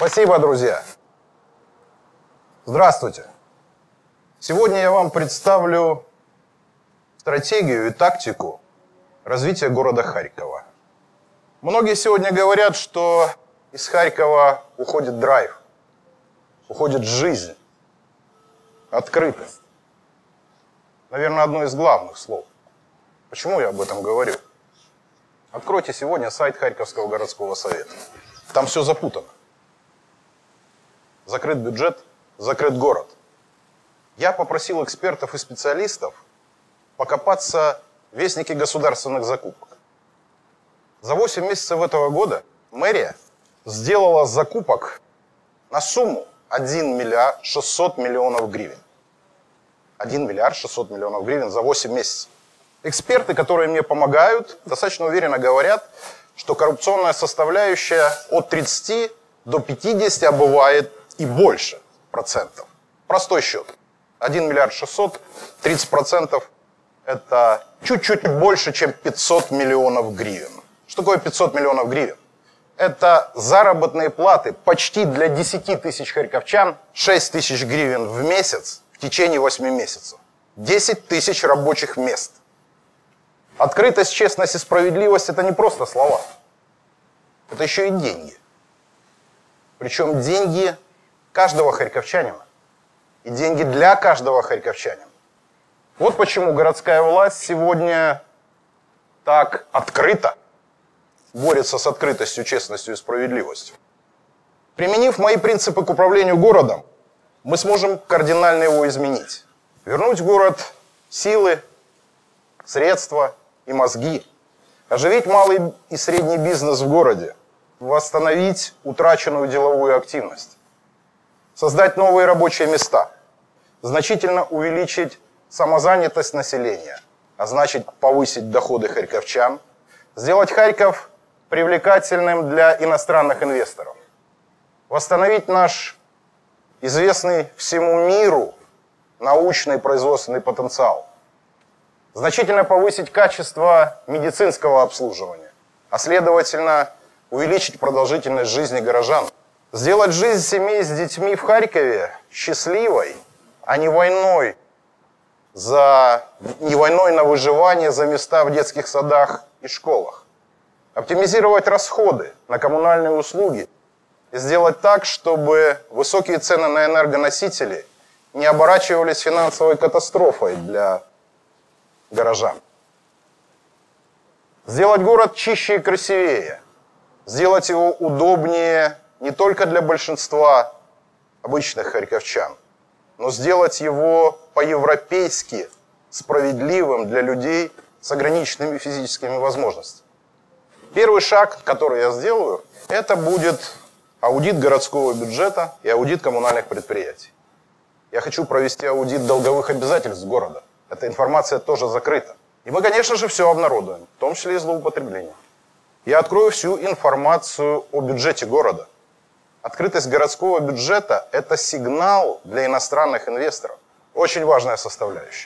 Спасибо, друзья. Здравствуйте. Сегодня я вам представлю стратегию и тактику развития города Харькова. Многие сегодня говорят, что из Харькова уходит драйв, уходит жизнь, открытость. Наверное, одно из главных слов. Почему я об этом говорю? Откройте сегодня сайт Харьковского городского совета. Там все запутано. Закрыт бюджет, закрыт город. Я попросил экспертов и специалистов покопаться в вестнике государственных закупок. За 8 месяцев этого года мэрия сделала закупок на сумму 1 миллиард 600 миллионов гривен. 1 миллиард 600 миллионов гривен за 8 месяцев. Эксперты, которые мне помогают, достаточно уверенно говорят, что коррупционная составляющая от 30 до 50, а бывает и больше процентов. Простой счет. 1 миллиард 600, 30% это чуть-чуть больше, чем 500 миллионов гривен. Что такое 500 миллионов гривен? Это заработные платы почти для 10 тысяч харьковчан, 6 тысяч гривен в месяц в течение 8 месяцев. 10 тысяч рабочих мест. Открытость, честность и справедливость – это не просто слова. Это еще и деньги. Причем деньги каждого харьковчанина. И деньги для каждого харьковчанина. Вот почему городская власть сегодня так открыто борется с открытостью, честностью и справедливостью. Применив мои принципы к управлению городом, мы сможем кардинально его изменить. Вернуть в город силы, средства и мозги. Оживить малый и средний бизнес в городе. Восстановить утраченную деловую активность. Создать новые рабочие места. Значительно увеличить самозанятость населения, а значит повысить доходы харьковчан. Сделать Харьков привлекательным для иностранных инвесторов. Восстановить наш известный всему миру научный и производственный потенциал. Значительно повысить качество медицинского обслуживания, а следовательно увеличить продолжительность жизни горожан. Сделать жизнь семей с детьми в Харькове счастливой, а не войной на выживание за места в детских садах и школах. Оптимизировать расходы на коммунальные услуги и сделать так, чтобы высокие цены на энергоносители не оборачивались финансовой катастрофой для горожан. Сделать город чище и красивее. Сделать его удобнее не только для большинства обычных харьковчан, но сделать его по-европейски справедливым для людей с ограниченными физическими возможностями. Первый шаг, который я сделаю, это будет аудит городского бюджета и аудит коммунальных предприятий. Я хочу провести аудит долговых обязательств города. Эта информация тоже закрыта. И мы, конечно же, все обнародуем, в том числе и злоупотребление. Я открою всю информацию о бюджете города. Открытость городского бюджета – это сигнал для иностранных инвесторов. Очень важная составляющая.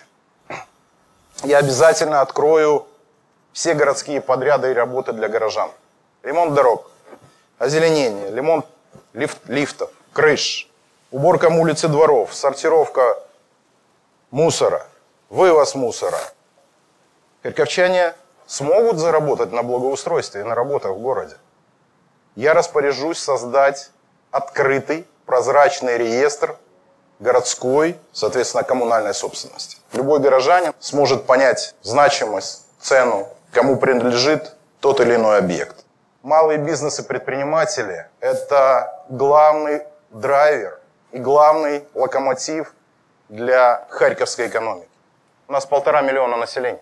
Я обязательно открою все городские подряды и работы для горожан. Ремонт дорог, озеленение, ремонт лифтов, крыш, уборка улиц и дворов, сортировка мусора, вывоз мусора. Харьковчане смогут заработать на благоустройстве и на работах в городе. Я распоряжусь создать открытый, прозрачный реестр городской, соответственно, коммунальной собственности. Любой горожанин сможет понять значимость, цену, кому принадлежит тот или иной объект. Малые бизнесы, предприниматели – это главный драйвер и главный локомотив для харьковской экономики. У нас 1,5 миллиона населения.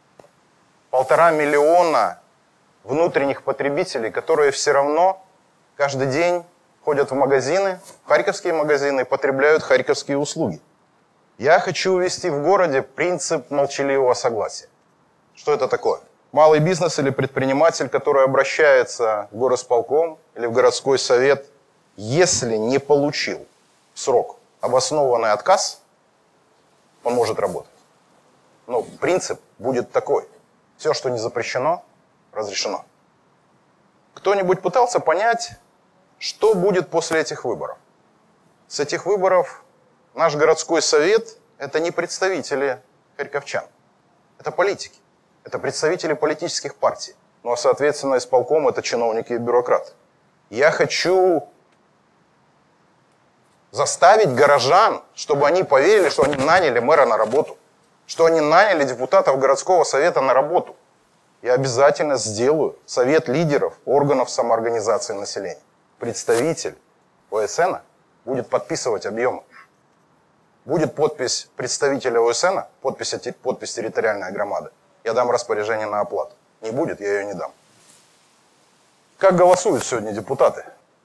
1,5 миллиона внутренних потребителей, которые все равно каждый день ходят в магазины, в харьковские магазины, и потребляют харьковские услуги. Я хочу ввести в городе принцип молчаливого согласия. Что это такое? Малый бизнес или предприниматель, который обращается в горосполком или в городской совет, если не получил в срок обоснованный отказ, он может работать. Но принцип будет такой. Все, что не запрещено, разрешено. Кто-нибудь пытался понять, Что будет после этих выборов? С этих выборов наш городской совет – это не представители харьковчан, это политики, это представители политических партий. Ну а соответственно исполком – это чиновники и бюрократы. Я хочу заставить горожан, чтобы они поверили, что они наняли мэра на работу, что они наняли депутатов городского совета на работу. Я обязательно сделаю совет лидеров органов самоорганизации населения. Представитель ОСН будет подписывать объемы. Будет подпись представителя ОСН, подпись территориальной громады. Я дам распоряжение на оплату. Не будет, я ее не дам. Как голосуют сегодня депутаты?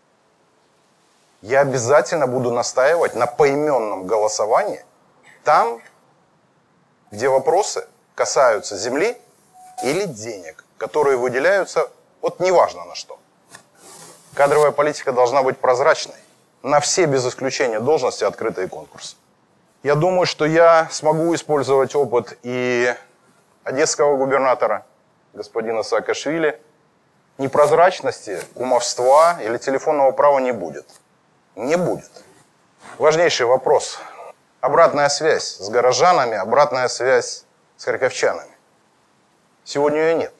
Я обязательно буду настаивать на поименном голосовании там, где вопросы касаются земли или денег, которые выделяются вот неважно на что. Кадровая политика должна быть прозрачной. На все без исключения должности открытые конкурсы. Я думаю, что я смогу использовать опыт и одесского губернатора, господина Саакашвили. Непрозрачности, кумовства или телефонного права не будет. Не будет. Важнейший вопрос. Обратная связь с горожанами, обратная связь с харьковчанами. Сегодня ее нет.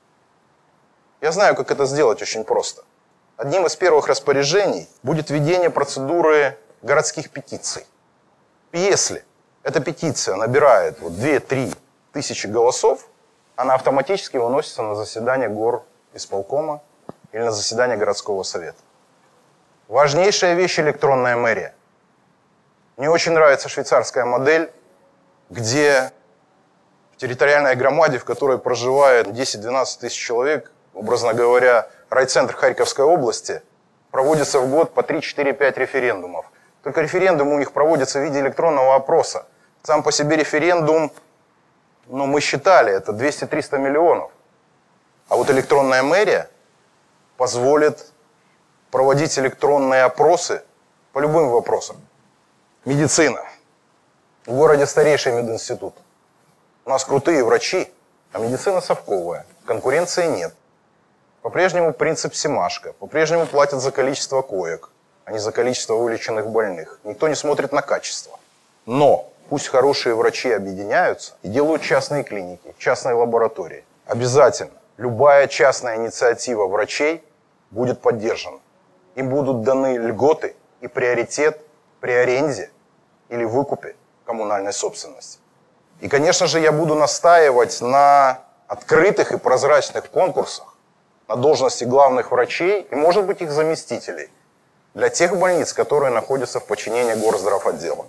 Я знаю, как это сделать очень просто. Одним из первых распоряжений будет введение процедуры городских петиций. Если эта петиция набирает 2-3 тысячи голосов, она автоматически выносится на заседание горисполкома или на заседание городского совета. Важнейшая вещь – электронная мэрия. Мне очень нравится швейцарская модель, где в территориальной громаде, в которой проживает 10-12 тысяч человек, образно говоря, райцентр Харьковской области, проводится в год по 3-4-5 референдумов. Только референдумы у них проводятся в виде электронного опроса. Сам по себе референдум, мы считали, это 200-300 миллионов. А вот электронная мэрия позволит проводить электронные опросы по любым вопросам. Медицина. В городе старейший мединститут. У нас крутые врачи, а медицина совковая. Конкуренции нет. По-прежнему принцип Семашко. По-прежнему платят за количество коек, а не за количество вылеченных больных. Никто не смотрит на качество. Но пусть хорошие врачи объединяются и делают частные клиники, частные лаборатории. Обязательно любая частная инициатива врачей будет поддержана. Им будут даны льготы и приоритет при аренде или выкупе коммунальной собственности. И, конечно же, я буду настаивать на открытых и прозрачных конкурсах на должности главных врачей и, может быть, их заместителей для тех больниц, которые находятся в подчинении горздравотдела.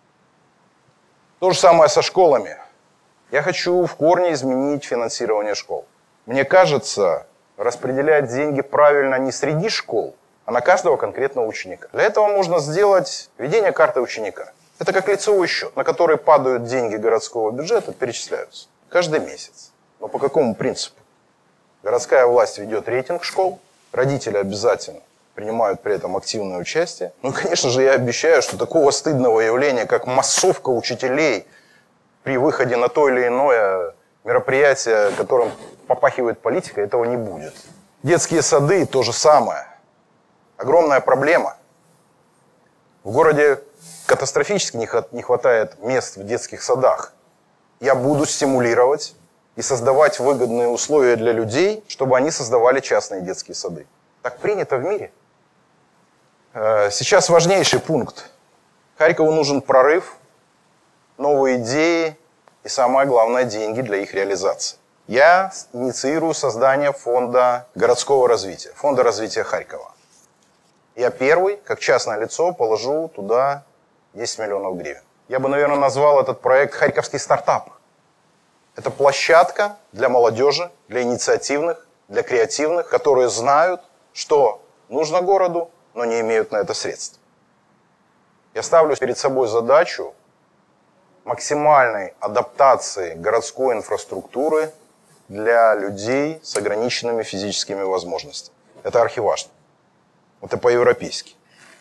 То же самое со школами. Я хочу в корне изменить финансирование школ. Мне кажется, распределять деньги правильно не среди школ, а на каждого конкретного ученика. Для этого можно сделать введение карты ученика. Это как лицевой счет, на который падают деньги городского бюджета, перечисляются каждый месяц. Но по какому принципу? Городская власть ведет рейтинг школ, родители обязательно принимают при этом активное участие. Ну и, конечно же, я обещаю, что такого стыдного явления, как массовка учителей при выходе на то или иное мероприятие, которым попахивает политика, этого не будет. Детские сады – то же самое. Огромная проблема. В городе катастрофически не хватает мест в детских садах. Я буду стимулировать и создавать выгодные условия для людей, чтобы они создавали частные детские сады. Так принято в мире. Сейчас важнейший пункт. Харькову нужен прорыв, новые идеи и, самое главное, деньги для их реализации. Я инициирую создание фонда городского развития, фонда развития Харькова. Я первый, как частное лицо, положу туда 10 миллионов гривен. Я бы, наверное, назвал этот проект «Харьковский стартап». Это площадка для молодежи, для инициативных, для креативных, которые знают, что нужно городу, но не имеют на это средств. Я ставлю перед собой задачу максимальной адаптации городской инфраструктуры для людей с ограниченными физическими возможностями. Это архиважно. Это по-европейски.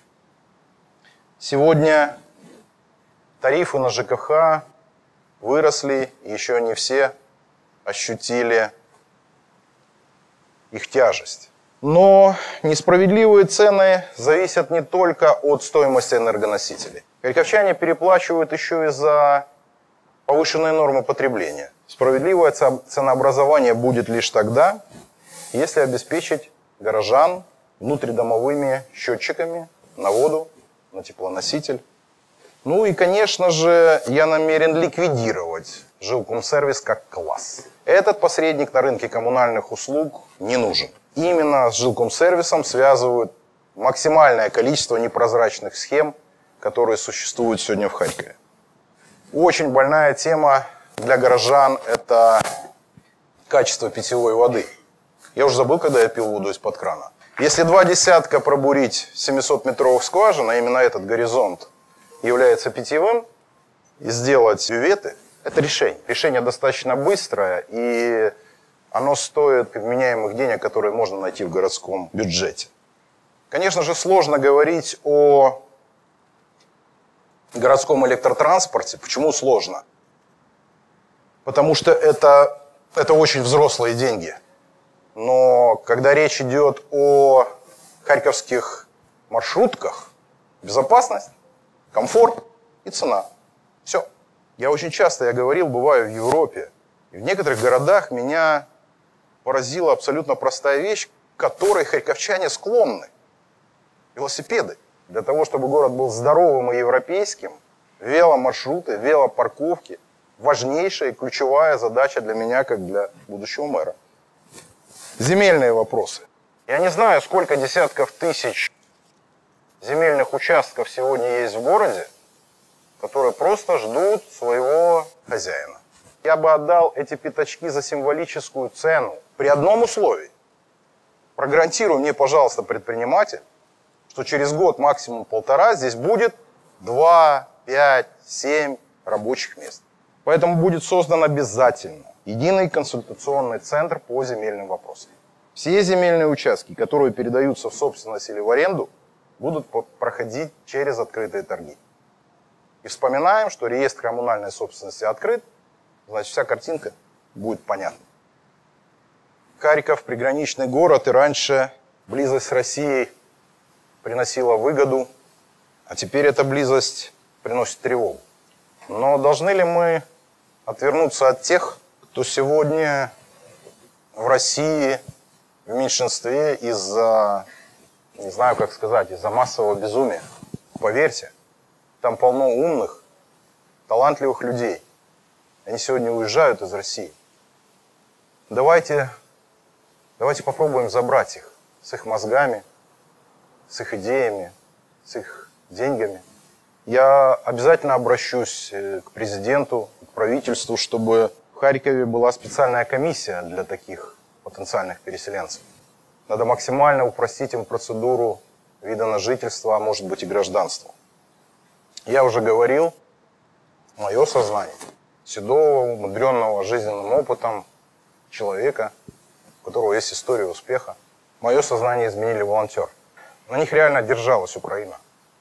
Сегодня тарифы на ЖКХ выросли, и еще не все ощутили их тяжесть. Но несправедливые цены зависят не только от стоимости энергоносителей. Харьковчане переплачивают еще и за повышенные нормы потребления. Справедливое ценообразование будет лишь тогда, если обеспечить горожан внутридомовыми счетчиками на воду, на теплоноситель. Ну и, конечно же, я намерен ликвидировать жилкомсервис как класс. Этот посредник на рынке коммунальных услуг не нужен. Именно с жилкомсервисом связывают максимальное количество непрозрачных схем, которые существуют сегодня в Харькове. Очень больная тема для горожан – это качество питьевой воды. Я уже забыл, когда я пил воду из-под крана. Если 2 десятка пробурить 700-метровых скважин, а именно этот горизонт является питьевым, и сделать бюветы – это решение. Решение достаточно быстрое, и оно стоит вменяемых денег, которые можно найти в городском бюджете. Конечно же, сложно говорить о городском электротранспорте. Почему сложно? Потому что это очень взрослые деньги. Но когда речь идет о харьковских маршрутках, безопасность, комфорт и цена. Все. Я очень часто, бываю в Европе. И в некоторых городах меня поразила абсолютно простая вещь, к которой харьковчане склонны. Велосипеды. Для того, чтобы город был здоровым и европейским, веломаршруты, велопарковки – важнейшая и ключевая задача для меня, как для будущего мэра. Земельные вопросы. Я не знаю, сколько десятков тысяч земельных участков сегодня есть в городе, которые просто ждут своего хозяина. Я бы отдал эти пятачки за символическую цену при одном условии. Прогарантируй мне, пожалуйста, предприниматель, что через год, максимум полтора, здесь будет 2, 5, 7 рабочих мест. Поэтому будет создан обязательно единый консультационный центр по земельным вопросам. Все земельные участки, которые передаются в собственность или в аренду, будут проходить через открытые торги. И вспоминаем, что реестр коммунальной собственности открыт, значит, вся картинка будет понятна. Харьков – приграничный город, и раньше близость с Россией приносила выгоду, а теперь эта близость приносит тревогу. Но должны ли мы отвернуться от тех, кто сегодня в России в меньшинстве из-за, не знаю как сказать, из-за массового безумия? Поверьте, там полно умных, талантливых людей. Они сегодня уезжают из России. Давайте попробуем забрать их с их мозгами, с их идеями, с их деньгами. Я обязательно обращусь к президенту, к правительству, чтобы в Харькове была специальная комиссия для таких потенциальных переселенцев. Надо максимально упростить им процедуру вида на жительство, а может быть и гражданство. Я уже говорил, мое сознание седого, умудренного жизненным опытом человека, у которого есть история успеха, мое сознание изменили волонтеры. На них реально держалась Украина.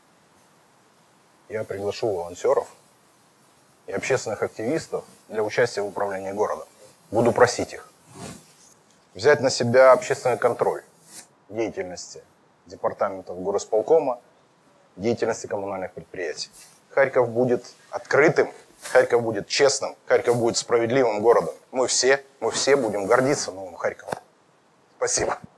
Я приглашу волонтеров и общественных активистов для участия в управлении городом. Буду просить их взять на себя общественный контроль деятельности департаментов горосполкома, деятельности коммунальных предприятий. Харьков будет открытым, Харьков будет честным, Харьков будет справедливым городом. Мы все будем гордиться новым Харьковом. Спасибо.